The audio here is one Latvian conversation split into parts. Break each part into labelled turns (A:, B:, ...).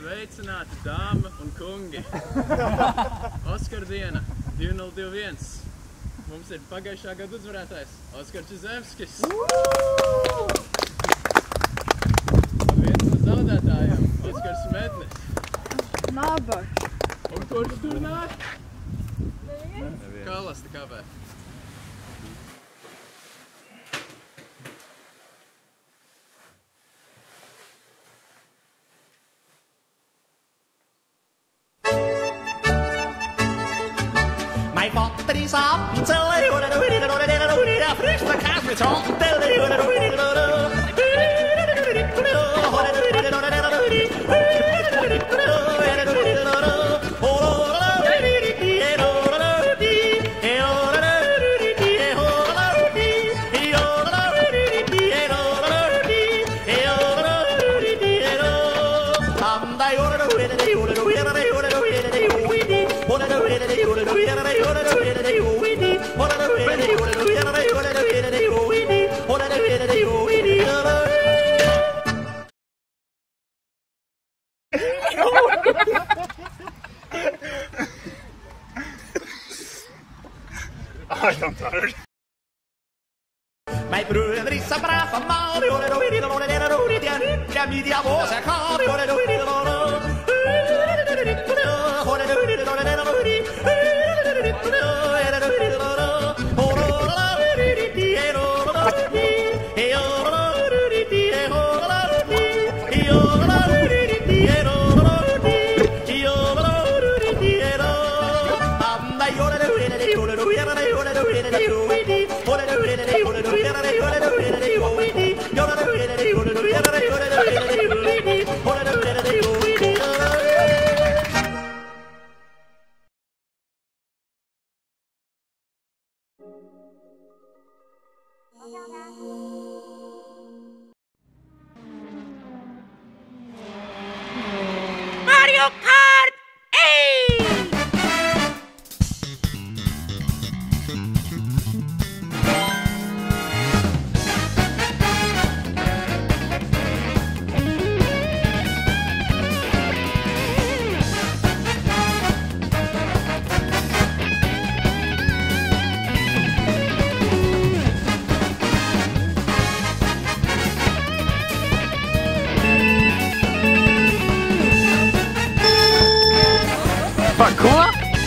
A: Sveicināti, dāma un kungi! Oskara diena 2021. Mums ir pagājušā gada uzvarētājs Oskars Čizemskis. Un viens no zaudētājiem Oskars Mednis.
B: Nabaga.
A: Un kurš tur nāk? Kalasta kāpē.
C: Mijn vader is Appenzell, frisch verkaasd met zand.
D: I'm tired.
C: Mijn broer is een brave man, die die voz er kan.
E: Mario Kart 8!
D: Parkour?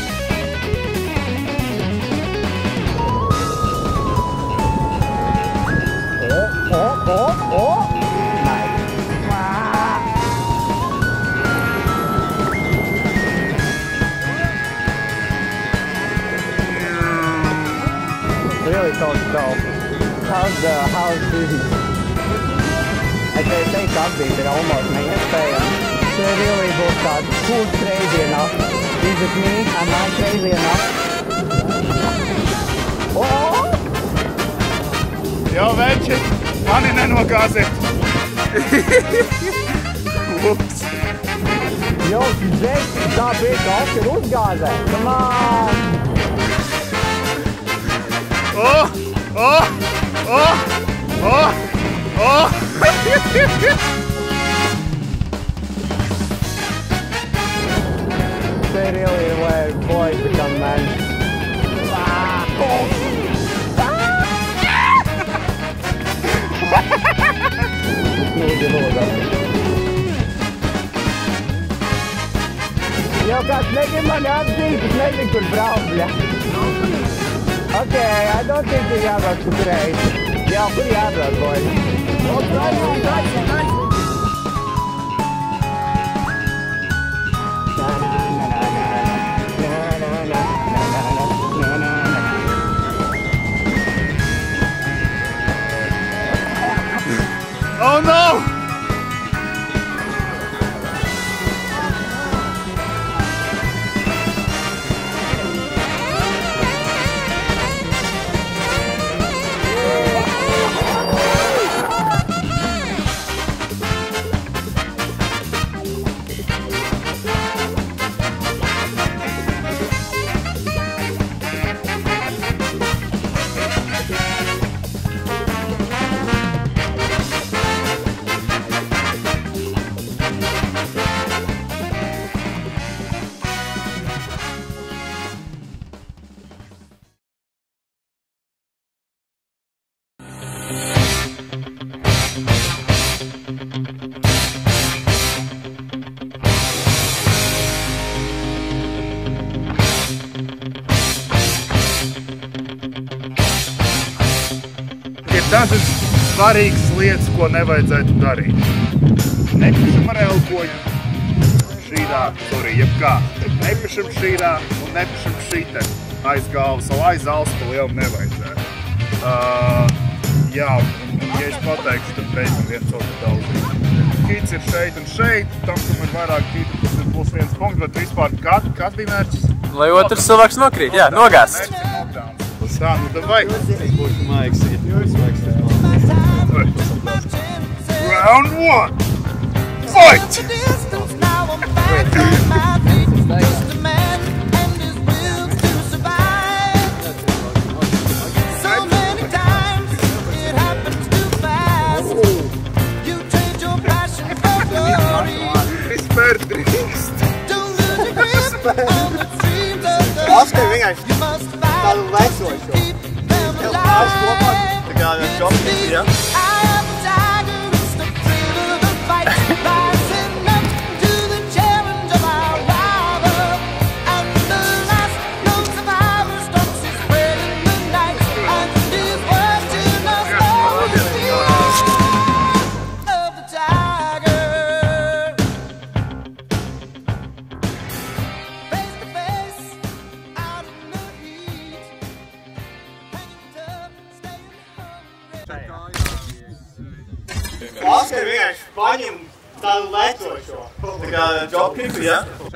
F: Really don't know. How's business? I say something, but almost make it fail. They really both got who's crazy enough. Is it me? Am I crazy enough? Oh!
D: Jā, veči, mani nenogāziet. Ups.
F: Jo, Zek, tā bija Oskar uzgāzē. Come on!
D: Oh! Oh! Oh! Oh! Oh!
F: They really were boys become men. Ah! Oh! Jo, kas neņem apzīt, es nezinu, kur braukt, bļa. Okay, I don't think we have a great. Jā, kur jābrauc, boys?
D: Oh no! Ir dažas svarīgas lietas, ko nevajadzētu darīt. Nepišam ar elkoņu šīdā, jebkā. Nepišam šīdā un nepišam šītē. Aiz galvas, vai aiz alus pa lielu nevajadzētu. Jā, un ja es pateikšu, tad beidzam viens otru daudz. Kīts ir šeit un šeit, tam, kam ir vairāk kītu, tas ir plus viens punkts, bet vispār kāds bija mērķis?
A: Lai otrs cilvēks nokrīt, jā, nogāst.
D: Tā, nu davai. Round one. Fight!
F: Oskar vienkārši tādu lecošo. Aš kopā tā kā čopni, ja? Oskar vienkārši paņem tādu lecošo. Tā kā džopkiku, ja?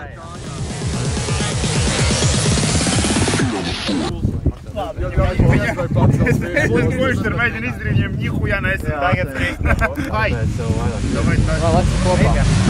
D: Es kurš tur mēģinu izdarīt, viņam nihuja nesim. Tagad skriet. Vai. Davai tā.
F: Lec kopā.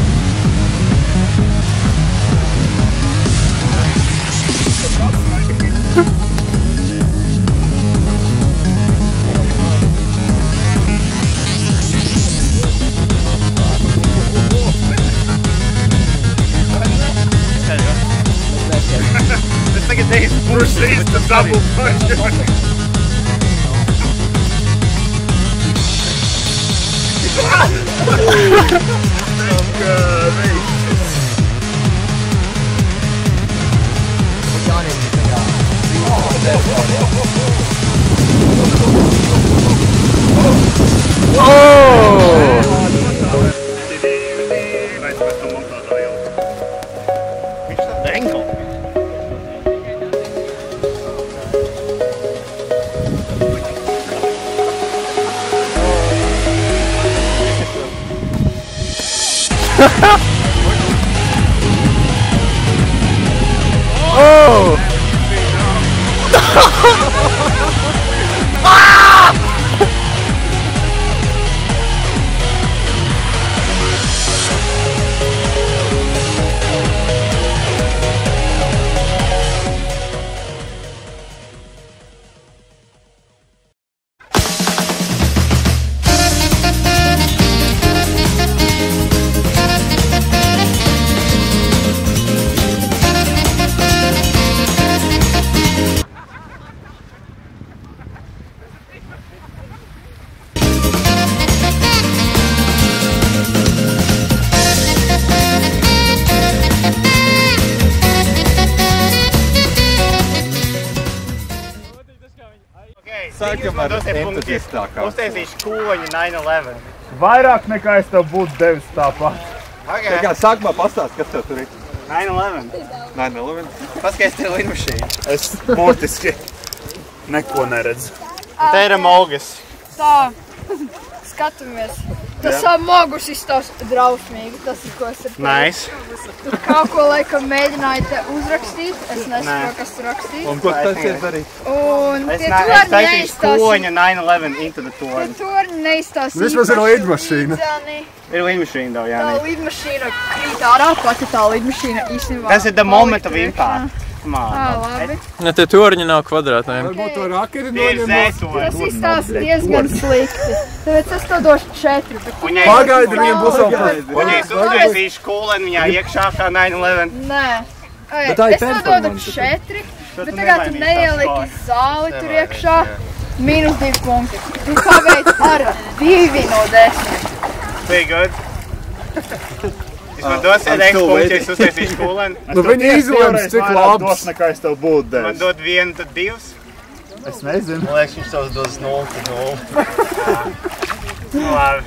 D: Es tagad teicu, kurš šīs tas double punch.
A: Oh!
F: Sākam ar entuziastākā.
G: Uztaisīšu kūloņu 9/11.
D: Vairāk nekā es tev būtu devis tāpat.
F: Tā kā sākumā pastāst, kas tev tur ir?
G: 9/11.
F: 9/11.
G: Paskaties tev lidmašīnu.
D: Es burtiski neko neredzu.
G: Te ir Molgas.
B: Tā, skatamies. Tas mogus izstāsta drausmīgi, tas ir, ko es ar
G: Nice.
B: Tur kaut ko laikam mēģināju te uzrakstīt, es nesaprotu, kas tur rakstīt.
F: Un ko tas ir darīt?
B: Un
G: Es
B: tie torņi
G: taisīšu
B: neizstāsta.
G: kūloņu 9/11 into the
B: Tie
G: torņu.
B: torņi neizstāsta.
F: Vismaz ir lidmašīna.
G: Ir lidmašīna daudz, jā.
B: Tā lidmašīna krīt ārā, pati tā lidmašīna īstenībā.
G: Tas ir the moment of impact. Come on.
B: Labi.
A: Ne, tie torņi nav kvadrātājiem.
F: Varbūt to raketi
G: Tie ir
F: noņemot.
G: zētoņi.
B: Tas izstāsta diezgan slikti. Tāpēc es to došu 4, bet tu
F: Pagaidi, viņiem būs vēl
G: Un ja es uztaisīšu kūleni viņā iekšā kā 9/11.
B: Nē.
F: Bet tā ir
B: Es to dodu
F: performance.
B: 4, bet tagad tu neieliki zāli tur iekšā. -2 punkti. Tu pabeidz ar 2 no 10.
G: Pretty good. Jūs man dosiet X punktu, ja es uztaisīšu kūleni?
D: Nu, viņi izlems, cik labs. Dos nekā es tev būtu devis.
G: Man dod 1, tad 2.
D: Es nezinu.
G: Man liekas, viņš tavs dos 0, tad 0. Nu, labi.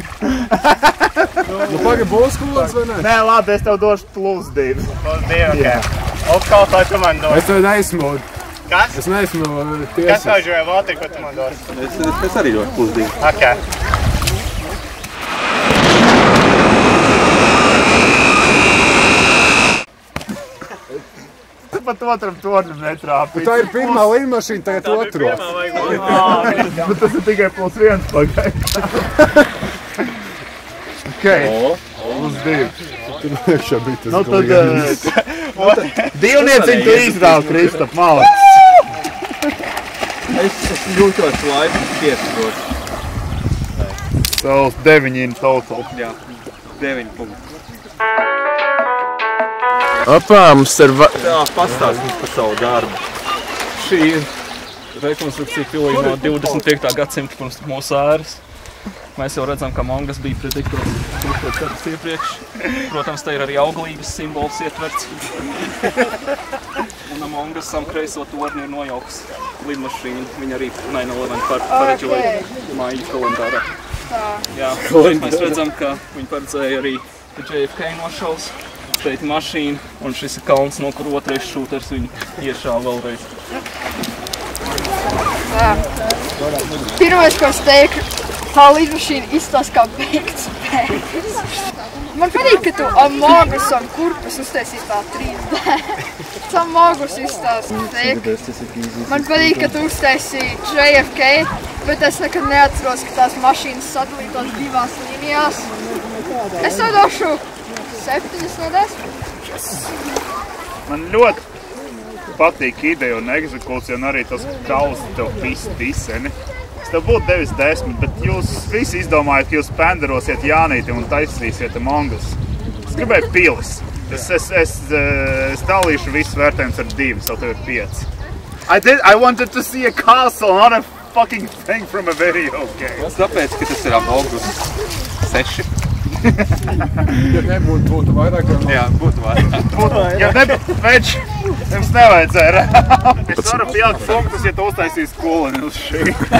H: Nu, paga būs kūlens vai ne?
D: Nē, labi, es tev došu +2.
G: +2, ok. Otkal tā, tu man dos.
H: Es tev neesmu.
G: Kas?
H: Es neesmu tiesas.
G: Kas tev žoja Valteri, ko tu man dos?
I: Es arī došu +2.
G: Ok.
D: Pat otram tornim netrāpīt.
H: Tā ir pirmā līnmašīna, tagad otro.
D: Bet tas ir tikai +1 pagai. Ok, +2.
H: Tur iekšā bija tas
D: glīns. Divnieciņ tu izrāv, Kristap, malacis.
I: Es jūtos laipni piesproši.
D: So, 9 in total.
I: Jā, 9 punkti.
H: Apā, mums ir...
I: Jā, pastāst mums par savu darbu.
J: Šī ir rekonstrukcija pilīgi no 25. gadsimta pirms mūsu ēras. Mēs jau redzam, ka Mongas bija prediktos 1000 gadus iepriekš. Protams, te ir arī auglības simbols ietverts. Un Mongas sam kreiso torni ir nojauks lidmašīnu. Viņa arī 9/11 pareģoja māju kalendārā. Jā, mēs redzam, ka viņi paredzēja arī JFK nošaus. Šeit ir mašīna, un šis ir kalns, no kur otrais šūters viņu iešāva vēlreiz.
B: Pirmais, ko es teiktu, tā lidmašīna izstāsta kā beigts spēks. Man patīk, ka tu Amogus un kurpes uztaisīji tā 3D. Tas Amogus izstāsta teik. Man patīk, ka tu uztaisīji JFK, bet es nekad neatceros, ka tās mašīnas sadalītos 2 līnijās. Es tev došu 7 no 10.
D: Man ļoti patīk ideja un eksekūcija, un arī tas kauls tev piseni. Es tev būtu devis 10, bet jūs visi izdomājat, ka jūs penderosiet Jānīti un taisīsiet Amongus. Es gribēju pilis. Es dalīšu visus vērtējumus ar 2, so tev ir 5. I wanted to see a castle, not a fucking thing from a video game.
I: Tāpēc, ka tas ir Amogus 6.
H: Ja nebūtu, būtu vairāk vai mazāk?
I: Jā, būtu vairāk.
D: Ja nebūtu več, jums nevajadzēja rāpt. Es varu pielikt punktus, ja tu uztaisīs kūleni uz šī.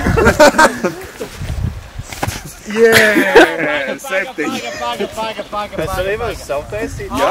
D: Yeah, 7.
G: Es arī varu savu taisīt.
D: Jā.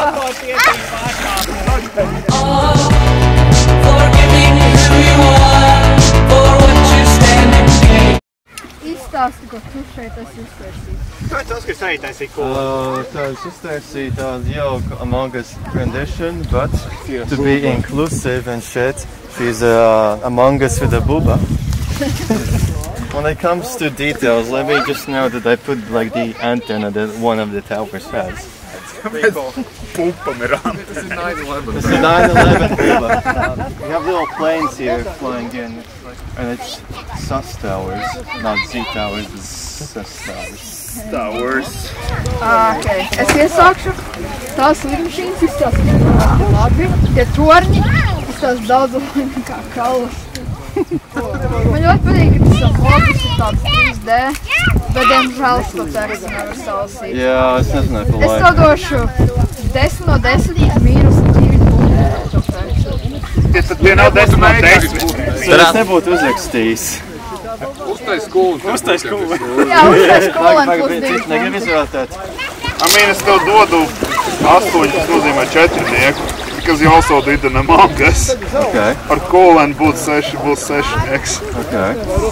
B: Izstāsti, ko tu šeit esi uztaisījis.
G: Kā tas, ka es arī taisīju kūleni?
K: Tā es uztaisīju tādu jauku Amogus rendition, but to be inclusive and shit, she's Amogus with a booba. When it comes to details, let me just know that I put like the antenna that one of the towers has.
D: Pupam ir ām.
K: This is 9/11. This is 9/11 booba. We have little planes here flying in, and it's sus towers, not Z towers, but sus towers.
D: Towers.
B: Ok, es iesākšu. Tās lidmašīnas izstāsta labi. Tie torņi izstāsta daudz labi kā kalvas. Man ļoti patīk, ka tas Amogus ir tāds 3D, bet diemžēl es to tekstu nevaru salasīt.
K: Jā, es nezināju, pa
B: Es tev došu 10 no 10 mīnus 2 punkti.
D: Tad tie nav 10 no 10.
K: Tad es nebūtu uzrakstījis.
H: Uztais kūleni.
B: Jā, uztais kūleni plus 2
K: Negribu izvēlētāt.
D: Es tev dodu 8, tas nozīmē 4, because you also did an Amogus.
K: Okay.
D: Ar kūleni būtu 6, būs 6x.
K: Okay.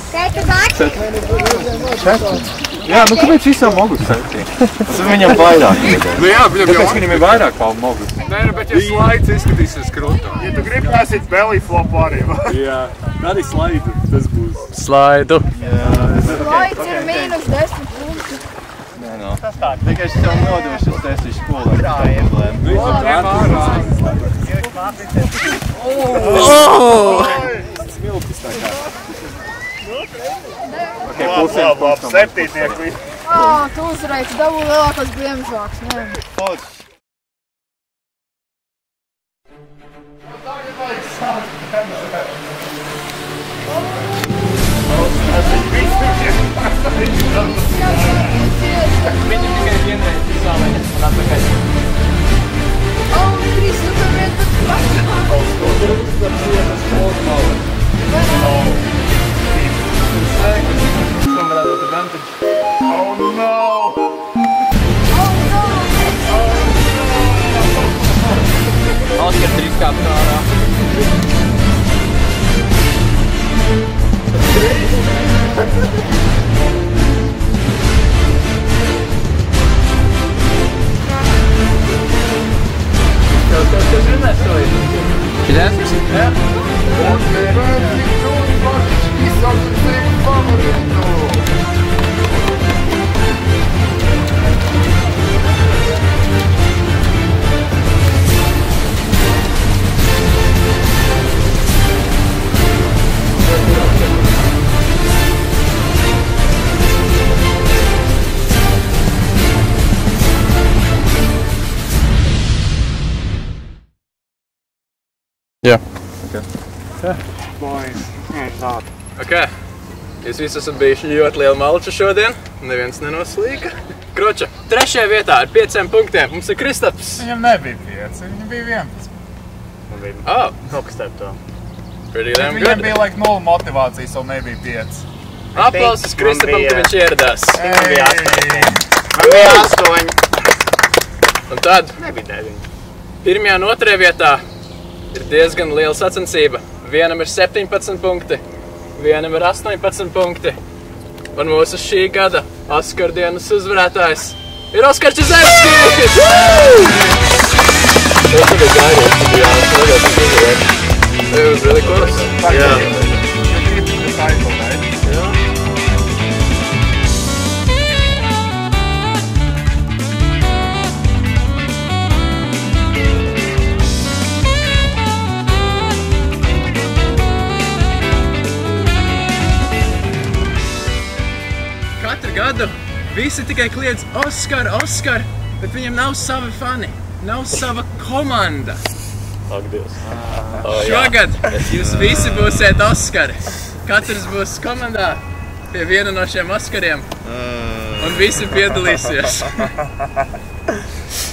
K: 4. Jā, nu kāpēc visam Amogus 7? Tas viņam vairāk.
H: Nu jā,
K: Kāpēc viņam ir vairāk pa Amogus?
H: Nē, bet ja slaids izskatīsies krūtā.
D: Ja tu gribi taisīt belly flopu arī.
J: Jā, arī slaidu tas būs.
H: Slaidu.
B: Slaids ir mīnus 10 punkti.
K: Nē, no. Tikai es tev nodošu, es taisīšu kūleni. Tā ir problēma. Smilpis tā kā.
D: Labi, 7.
B: Tu uzreiz dabū lielākos briemžāks, nē.
I: Jā.
A: Ok, jūs visi esat bijuši ļoti liela malča šodien, neviens nenoslīka. Kroča, 3. vietā ar 5 punktiem mums ir Kristaps.
D: Viņam nebija 5, viņam bija 11.
G: Man bija
A: kaut
G: kas starp to.
D: Viņam bija like 0 motivācijas, un nebija 5.
A: Aplausus Kristapam, ka viņš ieradās.
G: Man bija 8. Man bija 8.
A: Un tad?
G: Nebija 9.
A: 1. un 2. vietā ir diezgan liela sacensība. Vienam ir 17 punkti, vienam ir 18 punkti. Un mūsu šī gada Oskaru dienas uzvarētājs ir Oskars Čizevskis! Tas bija gaidījums, tas bija jāsaka. It was really close.
G: Yeah.
A: Katru gadu visi tikai kliedz Oskar, Oskar, bet viņam nav savi fani, nav sava komanda.
G: Ak, Dievs.
A: Šogad jūs visi būsiet Oskari. Katrs būs komandā pie viena no šiem Oskariem. Un visi piedalīsies.